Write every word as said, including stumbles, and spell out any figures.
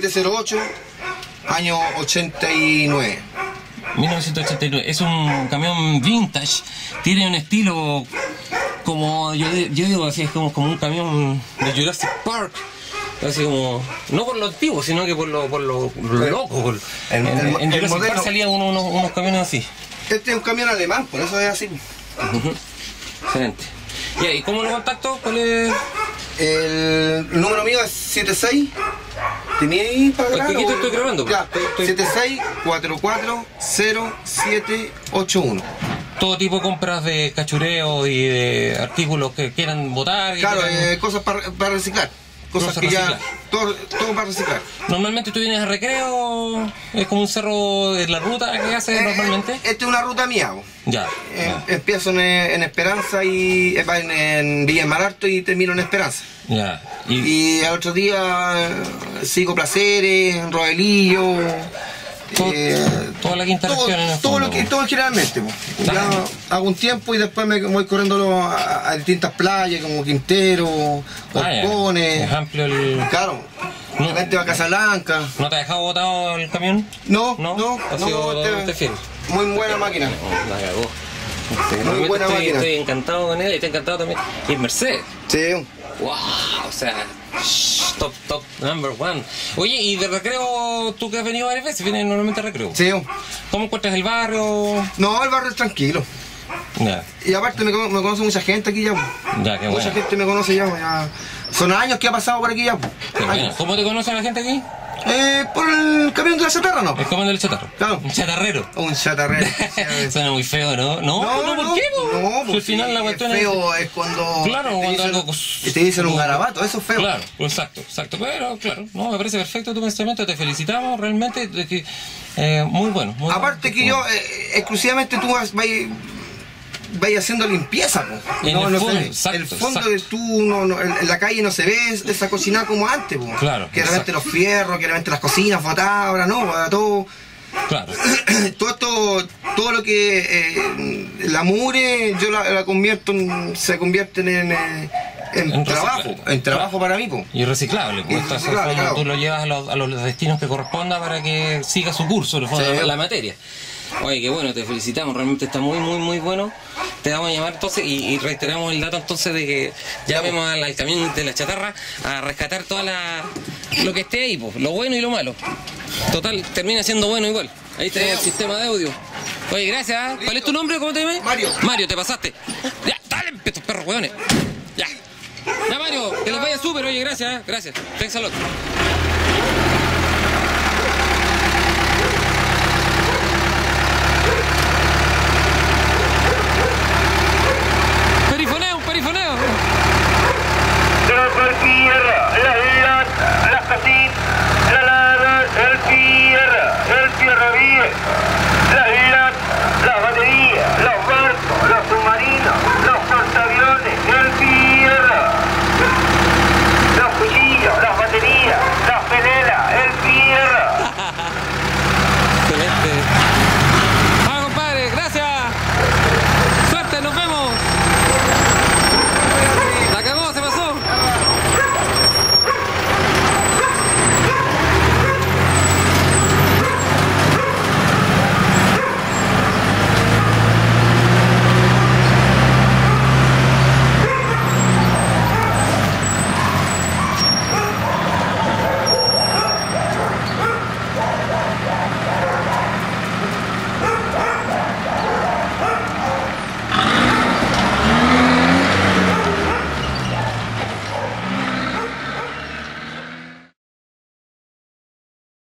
siete cero ocho, año ochenta y nueve. mil novecientos ochenta y nueve. Es un camión vintage, tiene un estilo como, yo, yo digo así, es como, como un camión de Jurassic Park. Así como, no por lo antiguo, sino que por lo, por lo, lo loco. Por, El- en, el- en el Jurassic modelo- Park salían unos, unos, unos camiones así. Este es un camión alemán, por eso es así. Ujú. Excelente. Ya, ¿y cómo lo contacto? ¿Cuál es? El número mío es setenta y seis. ¿Tenía ahí para grabar? Aquí te o- estoy grabando, Ya, estoy- estoy- setenta y seis, cuarenta y cuatro, cero siete ocho uno. Todo tipo de compras de cachureo y de artículos que quieran botar. y Claro, quieran- eh, cosas para, para reciclar. Cosas Cosas que ya. reciclar. Todo, todo para reciclar. Normalmente tú vienes a recreo, es como un cerro de la ruta que haces Eh, normalmente. Esta es una ruta mía. bo. Ya. Eh, ya. empiezo en, en Esperanza y eh, en, en Villa Malarto y termino en Esperanza. Ya. Y, Y al otro día eh, sigo Placeres, Rodelillo. todo- eh, toda la quinta todo, región en el todo fondo. lo que todo generalmente. po. Ya Claro. hago un tiempo y después me voy corriendo a, a distintas playas como Quintero, Ah, ya. Orcones. Es amplio el... Claro, No. de repente va a Casablanca. ¿No te ha dejado botado el camión? No, No, no, ha no, sido este- totalmente fiel. muy buena máquina. No, la cagó. Sí, Muy realmente buena estoy, máquina. estoy encantado con él y estoy encantado también. Y en Mercedes. Sí, Wow, o sea, shh, top, top, number one. Oye, y de recreo, tú que has venido varias veces, vienes normalmente a recreo. sí. ¿Cómo encuentras el barrio? No, el barrio es tranquilo. Ya, Y aparte me, cono- me conoce mucha gente aquí ya. po. ya, qué Mucha bueno. gente me conoce ya, po, ya. Son años que ha pasado por aquí ya. po. Qué bueno. Años. ¿Cómo te conoce la gente aquí? Eh, por el camión de la chatarra, ¿no? El comando del chatarro. Claro. Un chatarrero. Un chatarrero. Suena muy feo, ¿no? No, no, ¿por qué? po? No, Si al porque final la cuestión es es... feo es cuando Claro, te, cuando dicen, algo- te dicen un garabato, eso es feo. Claro, exacto, exacto. Pero, claro, no, me parece perfecto tu pensamiento, te felicitamos realmente. De que, eh, muy bueno. Muy Aparte bueno. que yo, eh, exclusivamente tú vas, vas, vas haciendo limpieza, po. En no, el no fondo, se ve. exacto, el fondo exacto. de tú, no, no, en en la calle no se ve esa cocina como antes, po. Claro, Que de repente exacto. los fierros, que de repente las cocinas botadas, ahora no, ahora todo. Claro. todo esto, todo lo que eh, la mure, yo la, la convierto en, se convierte en, en, en En trabajo, reciclaje. en trabajo para mí, po. Y reciclable, pues Y entonces reciclable, como claro. tú lo llevas a los, a los destinos que corresponda para que siga su curso, en el fondo, Sí. la, la materia. Oye, qué bueno, te felicitamos, realmente está muy, muy, muy bueno. Te vamos a llamar entonces y, y reiteramos el dato entonces de que llamemos al, al camión de la chatarra a rescatar toda la lo que esté ahí, pues, lo bueno y lo malo. Total, termina siendo bueno igual. Ahí tenés el sistema de audio. Oye, gracias. ¿eh? ¿Cuál es tu nombre? ¿Cómo te llamas? Mario. Mario, te pasaste. Ya, dale, estos perros hueones. Ya. Ya, Mario, que les vaya súper, oye, gracias, ¿eh? Gracias. Thanks a lot. Perifoneo, un perifoneo. Tierra, la la la casín, la la el tierra, el tierra bien.